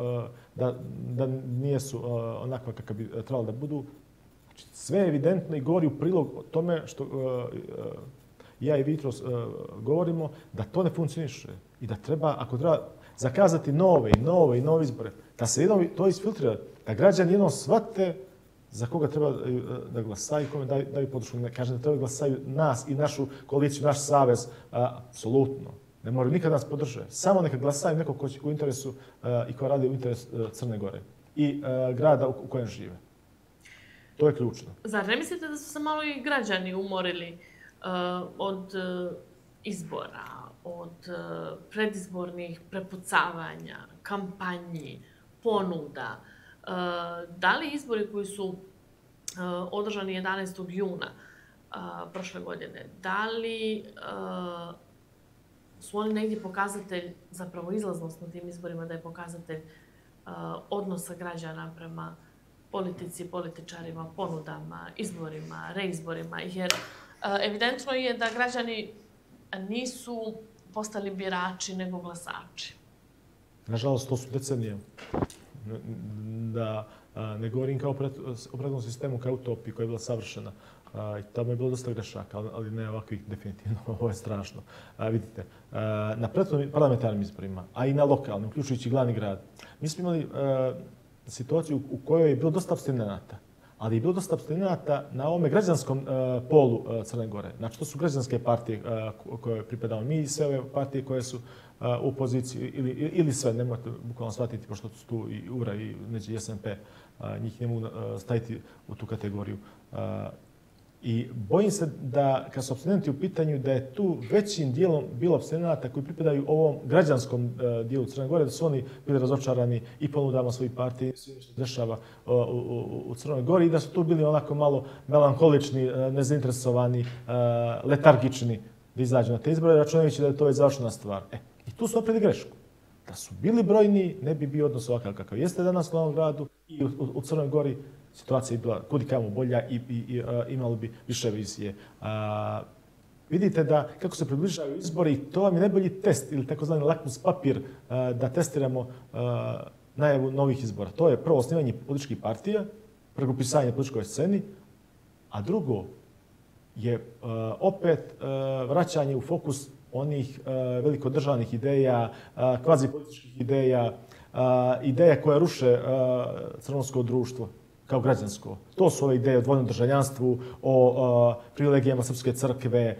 da nijesu onakva kakva bi trebalo da budu. Znači, sve je evidentno i govori u prilog o tome što ja i Vitros govorimo, da to ne funkcioniše i da treba, ako treba zakazati nove izbore, da se jednom to isfiltrira, da građani jednom shvate za koga treba da glasaju, kome daju podršku. Ne kažem da treba glasaju nas i našu koaliciju, naš savez, apsolutno. Ne moraju nikad nas podržati. Samo neka glasaju nekog ko u interesu i ko radi u interesu Crne Gore i grada u kojem žive. To je ključno. Zar ne mislite da su se malo i građani umorili od izbora, od predizbornih prepucavanja, kampanji, ponuda? Da li izbori koji su održani 11. juna prošle godine, da li su oni negdje pokazatelj, zapravo izlaznost na tim izborima, da je pokazatelj odnosa građana prema politici, političarima, ponudama, izborima, reizborima, jer evidentno je da građani nisu postali birači nego glasači. Nažalost, to su decenije. Da ne govorim kao o prethodnom sistemu, kao utopiji koja je bila savršena. Tamo je bilo dosta grešaka, ali ne ovakvih definitivno. Ovo je strašno. Vidite, na prethodnim parlamentarnim izborima, a i na lokalnim, uključujući glavni grad, mi smo imali situaciju u kojoj je bilo dosta apstinenata. Ali je bilo dosta apstinenata na ovome građanskom polu Crne Gore. Znači, to su građanske partije koje pripadamo mi i sve ove partije koje su u opoziciji ili sve, nemojte bukvalno shvatiti, pošto su tu i URA i neđe SNP, njih ne mogu staviti u tu kategoriju. I bojim se da, kad su apstinenti u pitanju, da je tu većim dijelom bilo apstinenata koji pripadaju ovom građanskom dijelu Crne Gore, da su oni bili razočarani i ponudama svojih partija, sve što se dešava u Crnoj Gori i da su tu bili onako malo melankolični, nezainteresovani, letargični da izađu na te izbore, računajući da je to već završena stvar. I tu su napravili grešku. Da su bili brojni, ne bi bio odnos ovakav kakav jeste danas u glavnom gradu i u Crnoj Gori. Situacija je bila kudikamo bolja i imalo bi više vizije. Vidite da kako se približavaju izbori, to vam je najbolji test ili takozvani lakmus papir da testiramo najavu novih izbora. To je prvo osnivanje političkih partija, pregupisanje političkoj sceni, a drugo je opet vraćanje u fokus onih velikodržavnih ideja, kvazipolitičkih ideja, ideja koje ruše crnogorsko društvo kao građansko. To su ove ideje o dvojnom državljanstvu, o privilegijama Srpske crkve,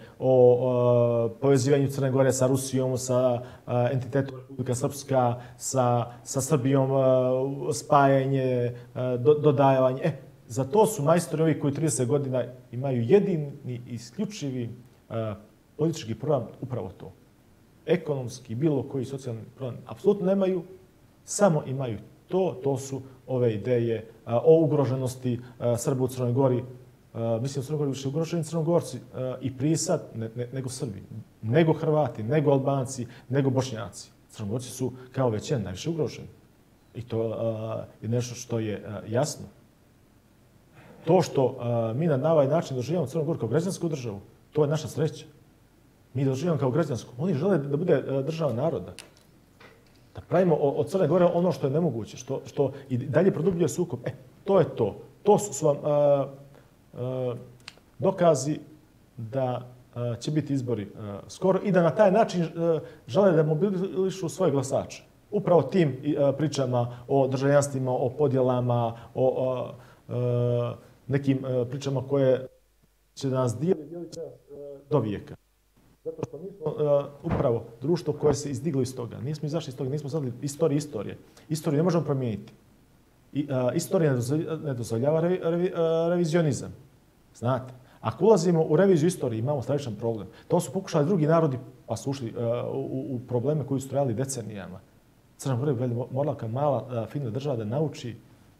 o povezivanju Crne Gore sa Rusijom, sa entitetom Republika Srpska, sa Srbijom, spajanje, dodajanje. Za to su majstori ovi koji 30 godina imaju jedini i isključivi politički program, upravo to. Ekonomski, bilo koji socijalni program, apsolutno nemaju, samo imaju to su ove ideje o ugroženosti Srba u Crnoj Gori. Mislim, u Crnoj Gori više ugroženi Crnogorci i prisad nego Srbi, nego Hrvati, nego Albanci, nego Bošnjaci. Crnogorci su kao većina najviše ugroženi. I to je nešto što je jasno. To što mi na ovaj način doživljamo Crnu Goru kao građansku državu, to je naša sreća. Mi doživljamo kao građansku. Oni žele da bude država naroda. Da pravimo od Crne Gore ono što je nemoguće, što i dalje produbljuje sukob. To je to. To su vam dokazi da će biti izbori skoro i da na taj način žele da mobilišu svoje glasače. Upravo tim pričama o državljanstvima, o podjelama, o nekim pričama koje će nas dijeliti do vijeka. Zato što mi smo upravo društvo koje se izdiglo iz toga. Nismo izašli iz toga, nismo zadali istorije. Istoriju ne možemo promijeniti. Istorija ne dozvoljava revizionizam. Znate, ako ulazimo u reviziju istorije, imamo stravičan problem. To su pokušali drugi narodi, pa su ušli u probleme koji su trajali decenijama. Crna Gora je morala kao mala, fina država da nauči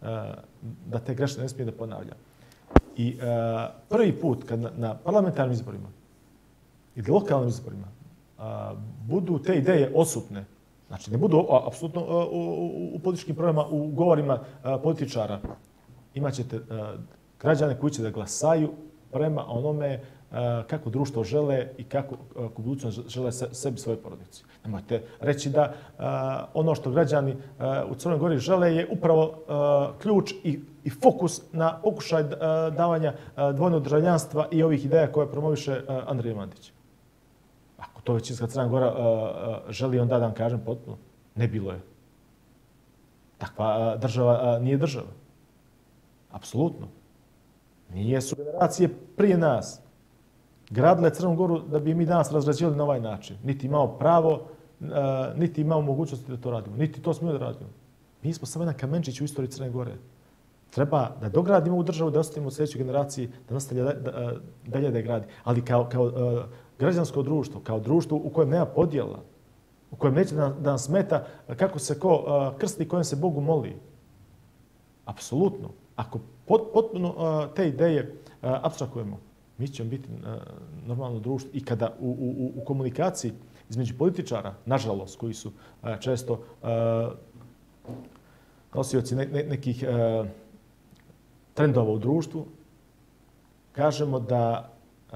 da te greške ne smije da ponavlja. I prvi put kad na parlamentarnim izborima i lokalnim izborima budu te ideje odsutne, znači ne budu apsolutno u političkim programima, u govorima političara, imat ćete građane koji će da glasaju prema onome kako društvo žele i kako budućnost žele sebi svoje porodici. Nemojte reći da ono što građani u Crnoj Gori žele je upravo ključ i fokus na pokušaj davanja dvojnog državljanstva i ovih ideja koje promoviše Andrija Mandić. Ako to većinska Crna Gora želi, onda da vam kažem potpuno, ne bilo je. Takva država nije država. Apsolutno. Nije su generacije prije nas gradile Crnu Goru da bi mi danas razrađivali na ovaj način. Niti imamo pravo, niti imamo mogućnosti da to radimo. Niti to smijemo da radimo. Mi smo samo jedan kamenčić u istoriji Crne Gore. Treba da dogradimo ovu državu, da ostavimo u sljedećoj generaciji, da nastavlja dalje da je gradi. Ali kao građansko društvo, kao društvo u kojem nema podjela, u kojem neće da nas smeta kako se ko krsti, kojem se Bogu moli. Apsolutno. Ako potpuno te ideje apstrakujemo, mi ćemo biti normalno društvo. I kada u komunikaciji između političara, nažalost, koji su često nosioci nekih trendova u društvu, kažemo da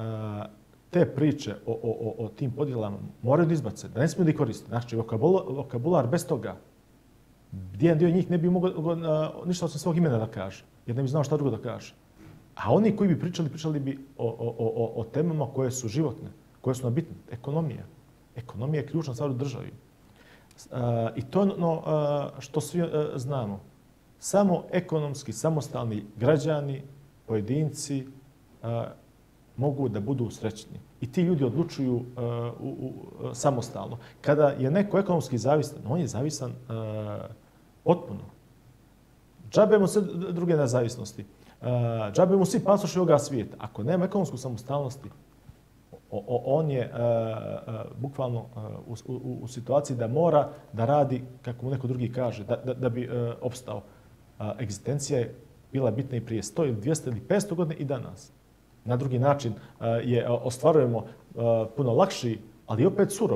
te priče o tim podjelama moraju da izbace, da ne smiju da ih koriste. Znači, vokabular bez toga, jedan dio njih ne bi mogao ništa osim svog imena da kaže, jer ne bi znao šta drugo da kaže. A oni koji bi pričali bi o temama koje su životne, koje su nam bitne. Ekonomija. Ekonomija je ključna stvar u državi. I to je ono što svi znamo. Samo ekonomski samostalni građani, pojedinci, mogu da budu srećni. I ti ljudi odlučuju samostalno. Kada je neko ekonomski zavisan, on je zavisan potpuno. Džabe mu sve druge nezavisnosti. Džabe mu svi pasoši ovoga svijeta. Ako nema ekonomsku samostalnosti, on je bukvalno u situaciji da mora da radi, kako mu neko drugi kaže, da bi opstao. Egzistencija je bila bitna i prije 100 ili 200 ili 500 godina i danas. Na drugi način je ostvarujemo puno lakši, ali opet surov.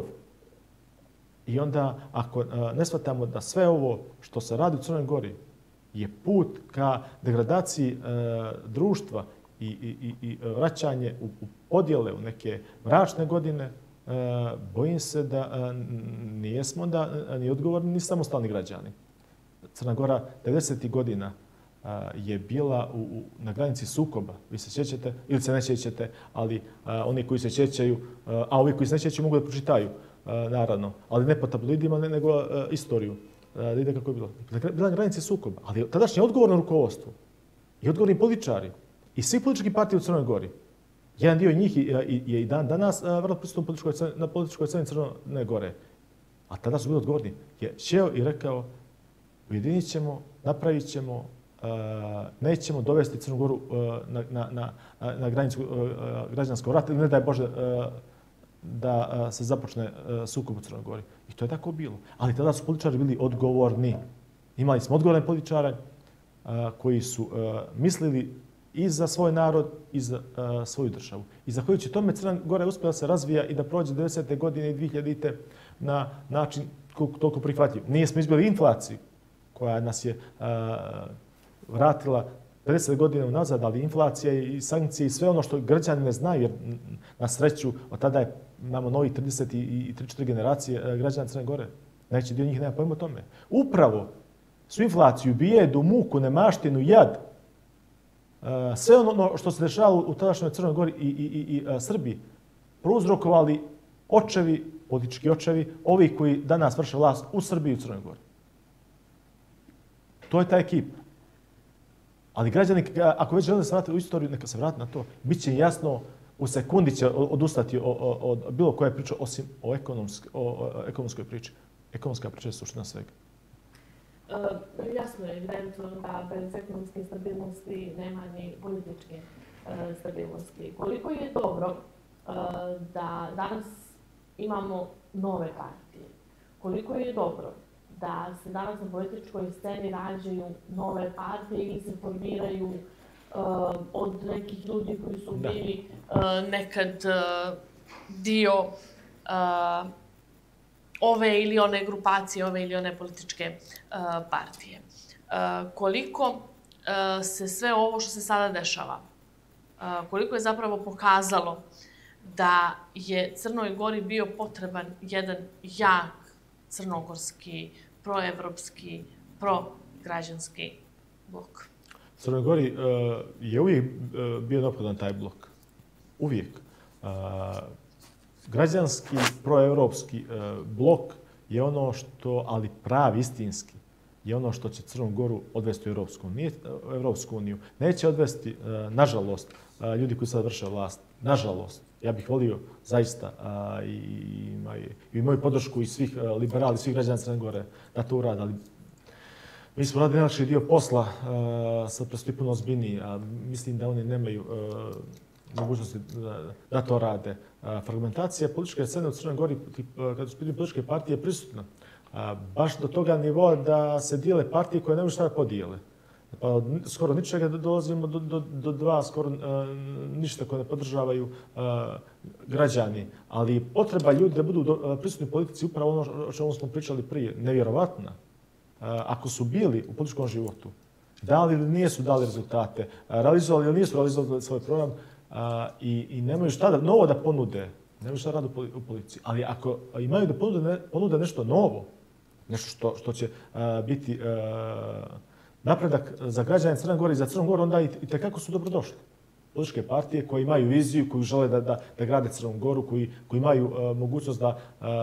I onda, ako ne shvatamo da sve ovo što se radi u Crnoj Gori je put ka degradaciji društva i vraćanje u podjele, u neke mračne godine, bojim se da nijesmo ni odgovorni ni samostalni građani. Crna Gora 90. godina je bila na granici sukoba. Vi se sjećate ili se ne sjećate, ali oni koji se sjećaju, a ovi koji se ne sjećaju mogu da pročitaju, naravno, ali ne po tabloidima, nego istoriju. Da ide kako je bilo. Bila na granici sukoba, ali tadašnje odgovorno rukovodstvo i odgovorni političari i svi politički partije u Crnoj Gori, jedan dio njih je i danas vrlo prisutan na političkoj sceni Crne Gore, a tada su bili odgovorni, je sjeo i rekao ujedinit ćemo, napravit ćemo, nećemo dovesti Crnu Goru na granicu građanskog rata ili ne daj Bože da se započne sukob u Crnoj Gori. I to je tako bilo. Ali tada su političari bili odgovorni. Imali smo odgovorne političare koji su mislili i za svoj narod i za svoju državu. I zahvaljujući tome Crna Gora je uspjela se razvija i da prođe 90. godine i 2000. na način toliko prihvatljiv. Nije smo izbjeli inflaciju koja nas je vratila 50 godina unazad, ali inflacija i sankcije i sve ono što građani ne znaju, jer na sreću od tada imamo novi 30 i 3-4 generacije građana Crne Gore. Najveći dio njih nema pojma o tome. Upravo su inflaciju, bijedu, muku, nemaštinu, jad, sve ono što se dešava u tadašnjoj Crnoj Gori i Srbiji, prouzrokovali očevi, politički očevi, ovi koji danas vrše vlast u Srbiji i u Crnoj Gori. To je ta ekipa. Ali građani, ako već žele se vratiti u istoriju, neka se vrati na to. Biće jasno, u sekundi će odustati od bilo koje priče, osim o ekonomskoj priči. Ekonomska priča je suština svega. Jasno je evidentno da bez ekonomske stabilnosti nema ni političke stabilnosti. Koliko je dobro da danas imamo nove partije? Koliko je dobro da se danas na političkoj sceni rađaju nove partije ili se formiraju od nekih ljudi koji su bili nekad dio ove ili one grupacije, ove ili one političke partije. Koliko se sve ovo što se sada dešava, koliko je zapravo pokazalo da je Crnoj Gori bio potreban jedan jak crnogorski, proevropski, prograđanski blok. Crnoj Gori je uvijek bio neophodan taj blok. Uvijek. Građanski, proevropski blok je ono što, ali pravi, istinski, je ono što će Crnu Goru odvesti u Evropsku uniju. Neće odvesti, nažalost, ljudi koji sad vrše vlast. Nažalost. Ja bih volio zaista i moju podršku i svih liberali, svih građana Crne Gore da to urade, ali mi smo radili najlakši dio posla, sad prosto puno ozbiljniji, a mislim da oni nemaju mogućnosti da to rade. Fragmentacija političke scene u Crnoj Gori, kada su političke partije, je prisutna. Baš do toga nivoa da se dijele partije koje ne može šta da podijele. Pa od skoro ničega dolazimo do dva skoro ništa koje ne podržavaju građani. Ali potreba ljudi da budu prisutni u politici upravo ono o čemu smo pričali prije, nevjerovatna. Ako su bili u političkom životu, dali ili nisu dali rezultate, realizovali ili nisu realizovali svoj program i nemaju šta novo da ponude, nemaju šta rade u politici. Ali ako imaju da ponude nešto novo, nešto što će biti napredak za građane Crne Gore i za Crnu Goru, onda i tekako su dobrodošli. Političke partije koje imaju viziju, koji žele da grade Crnu Goru, koji imaju mogućnost da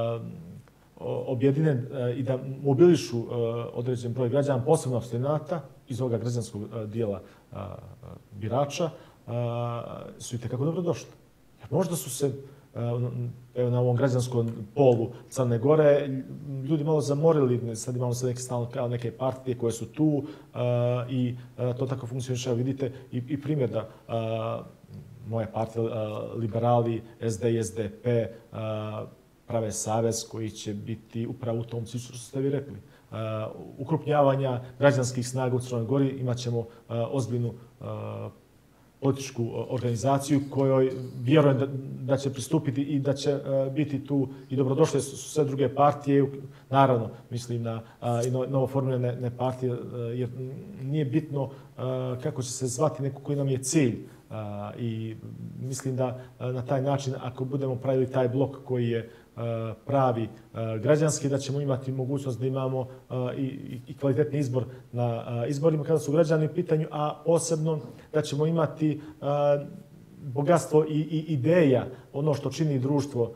objedine i da mobilišu određen broj građana, posebno apstinenata iz ovoga građanskog dijela birača, su i tekako dobrodošli. Možda su se na ovom građanskom polu Crne Gore ljudi malo zamorili, sad imamo sad neke partije koje su tu i to tako funkcioniše. Vidite i primjer da moje partije, liberali, SD i SDP, prave savez koji će biti upravo u tom cilju što ste vi rekli. Ukrupnjavanja građanskih snaga u Crnoj Gori imat ćemo ozbiljnu političku organizaciju kojoj vjerujem da će pristupiti i da će biti tu i dobrodošle su sve druge partije. Naravno, mislim na novoformirane partije, jer nije bitno kako će se zvati neko koji nam je cilj. I mislim da na taj način, ako budemo pravili taj blok koji je pravi građanski, da ćemo imati mogućnost da imamo i kvalitetni izbor na izborima kada su građani u pitanju, a posebno da ćemo imati bogatstvo i ideja, ono što čini društvo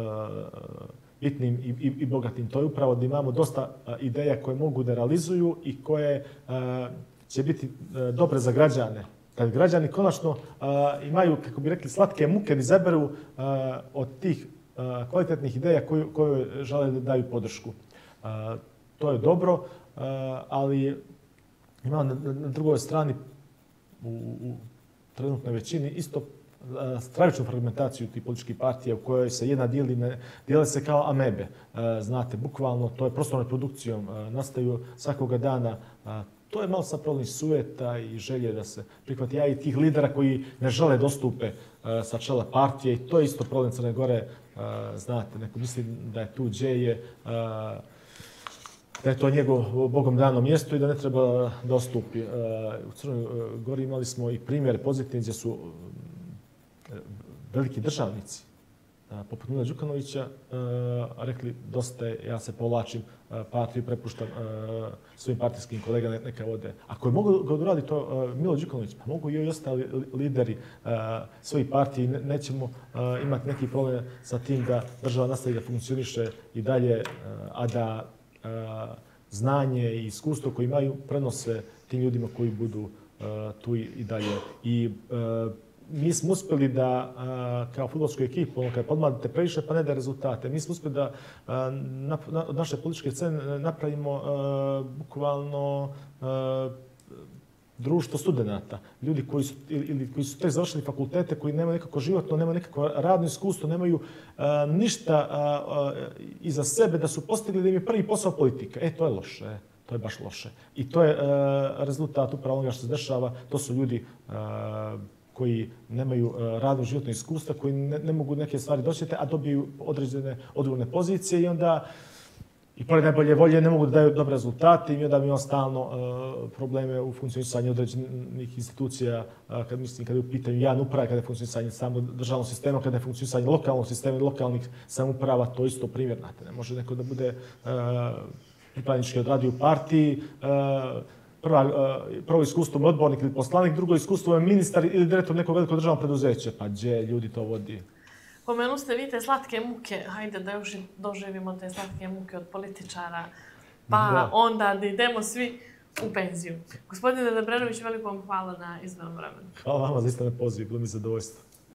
bitnim i bogatim. To je upravo da imamo dosta ideja koje mogu da realizuju i koje će biti dobre za građane. Kad građani konačno imaju, kako bi rekli, slatke muke da izaberu od tih kvalitetnih ideja koje žele da daju podršku. To je dobro, ali ima na drugoj strani u trenutnoj većini isto stravičnu fragmentaciju tih političkih partija u kojoj se jedna dijele se kao amebe. Znate, bukvalno to je prostornom reprodukcijom, nastaju svakoga dana. To je malo sad problem sujeta i želje da se prihvati, i tih lidera koji ne žele dostupe sa čela partije, i to je isto problem Crne Gore. Znate, neko misli da je tu gdje je, da je to njegov Bogom dano mjesto i da ne treba da ostupi. U Crnoj Gori imali smo i primjere pozitivne gdje su veliki državnici, poput Mila Đukanovića, rekli dosta je, ja se povlačim, partiju prepuštam svojim partijskim kolegama, neka vode. Ako je mogu da uradi to Milo Đukanović, pa mogu i ostali lideri svojih partiji, nećemo imati neki problem sa tim da država nastavi da funkcioniše i dalje, a da znanje i iskustvo koje imaju prenose tim ljudima koji budu tu i dalje. I mi smo uspjeli da kao fudbalsku ekipu, kad podmladite previše pa ne da rezultate, mi smo uspjeli da od naše političke scene napravimo bukvalno društvo studenata. Ljudi koji su tek završili fakultete, koji nemaju nekako životno, nemaju nekako radno iskustvo, nemaju ništa iza sebe da su postigli da im je prvi posao politika. To je loše. To je baš loše. I to je rezultat upravo onoga što se dešava. To su ljudi koji nemaju radno životno iskustva, koji ne mogu neke stvari dočeti, a dobiju određene odgovorne pozicije i onda i pored najbolje volje ne mogu da daju dobre rezultate i onda imamo stalno probleme u funkcionisanju određenih institucija, kada je u pitanju javne uprave, kada je funkcionisanje samo državnog sistema, kada je funkcionisanje lokalnog sistema i lokalnih samouprava, to isto primjer. Ne može neko da bude pripadnički odradio u partiji, prvo iskustvo je odbornik ili poslanik, drugo iskustvo je ministar ili direktor nekog velikog državnog preduzeća. Pa gdje ljudi to vodi? Pomenuli ste vi te slatke muke. Hajde da još doživimo te slatke muke od političara. Pa onda da idemo svi u penziju. Gospodine Debrenović, veliko vam hvala na izbranom vremenu. Hvala vama za isto me poziv, bilo mi zadovoljstvo.